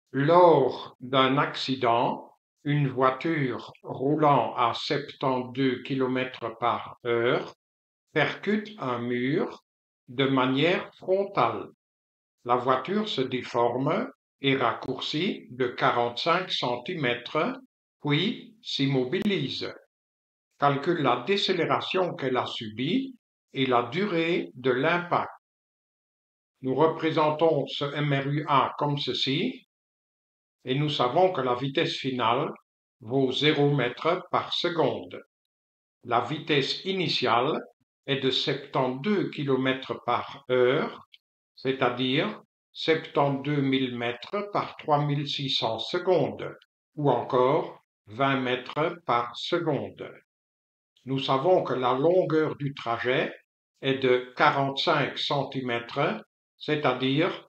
Lors d'un accident, une voiture roulant à 72 km/h percute un mur de manière frontale. La voiture se déforme et raccourcit de 45 centimètres, puis s'immobilise. Calcule la décélération qu'elle a subie et la durée de l'impact. Nous représentons ce MRUA comme ceci, et nous savons que la vitesse finale vaut 0 mètres par seconde. La vitesse initiale est de 72 km/h, c'est-à-dire 72 000 mètres par 3600 secondes, ou encore 20 mètres par seconde. Nous savons que la longueur du trajet est de 45 centimètres, c'est-à-dire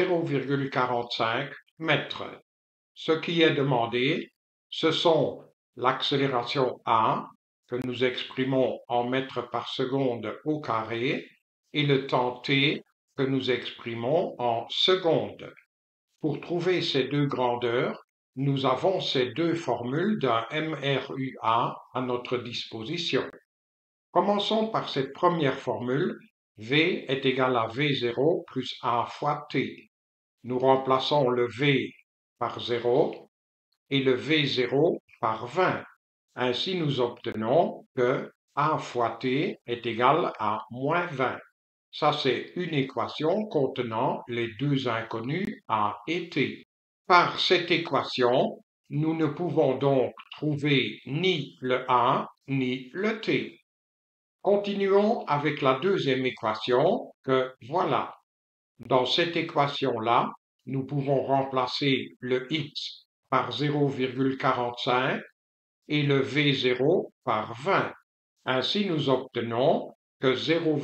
0,45 mètres. Ce qui est demandé, ce sont l'accélération A, que nous exprimons en mètres par seconde au carré, et le temps t, que nous exprimons en secondes. Pour trouver ces deux grandeurs, nous avons ces deux formules d'un MRUA à notre disposition. Commençons par cette première formule, V est égal à V0 plus A fois t. Nous remplaçons le V par 0 et le V0 par 20. Ainsi, nous obtenons que A fois t est égal à moins 20. Ça, c'est une équation contenant les deux inconnus A et t. Par cette équation, nous ne pouvons donc trouver ni le A ni le t. Continuons avec la deuxième équation que voilà. Dans cette équation-là, nous pouvons remplacer le x par 0,45 et le V0 par 20. Ainsi, nous obtenons que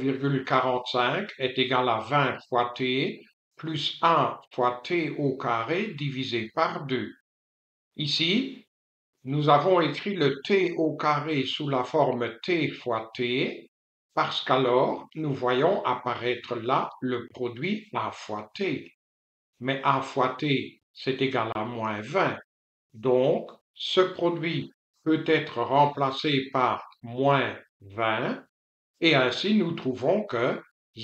0,45 est égal à 20 fois t plus 1 fois t au carré divisé par 2. Ici, nous avons écrit le t au carré sous la forme t fois t, parce qu'alors nous voyons apparaître là le produit a fois t. Mais a fois t, c'est égal à moins 20. Donc, ce produit peut être remplacé par moins 20, et ainsi nous trouvons que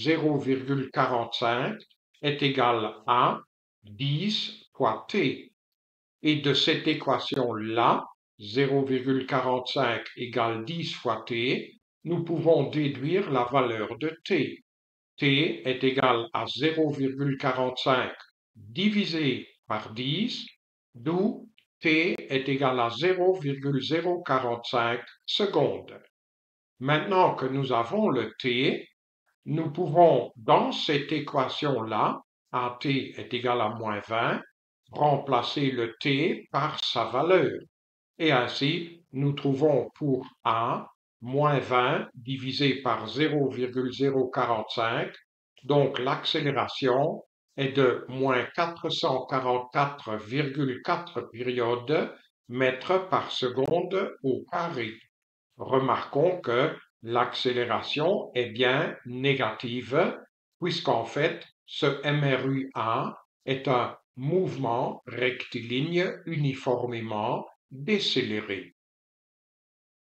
0,45 est égal à 10 fois t. Et de cette équation-là, 0,45 égale 10 fois t, nous pouvons déduire la valeur de t. T est égal à 0,45 divisé par 10, d'où t est égal à 0,045 secondes. Maintenant que nous avons le t, nous pouvons, dans cette équation-là, AT est égal à moins 20, remplacer le t par sa valeur. Et ainsi, nous trouvons pour A moins 20 divisé par 0,045, donc l'accélération est de moins 444,4 périodes mètres par seconde au carré. Remarquons que l'accélération est bien négative, puisqu'en fait, ce MRUA est un mouvement rectiligne uniformément décéléré.